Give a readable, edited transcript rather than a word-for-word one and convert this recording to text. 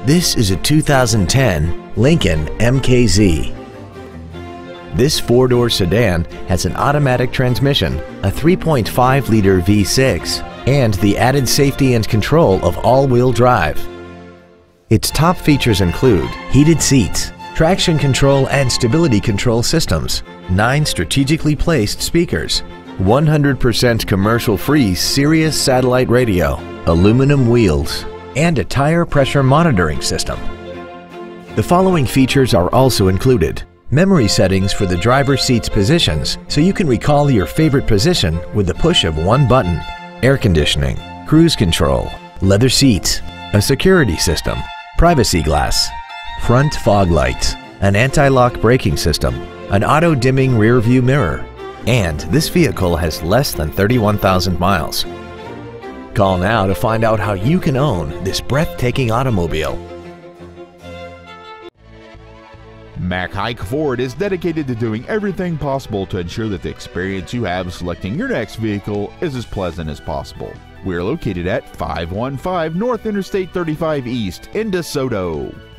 This is a 2010 Lincoln MKZ. This four-door sedan has an automatic transmission, a 3.5-liter V6, and the added safety and control of all-wheel drive. Its top features include heated seats, traction control and stability control systems, 9 strategically placed speakers, 100% commercial-free Sirius satellite radio, aluminum wheels, and a tire pressure monitoring system. The following features are also included: memory settings for the driver's seat's positions so you can recall your favorite position with the push of one button, air conditioning, cruise control, leather seats, a security system, privacy glass, front fog lights, an anti-lock braking system, an auto-dimming rear-view mirror, and this vehicle has less than 31,000 miles. Call now to find out how you can own this breathtaking automobile. Mack Haik Ford is dedicated to doing everything possible to ensure that the experience you have selecting your next vehicle is as pleasant as possible. We're located at 515 North Interstate 35 East in DeSoto.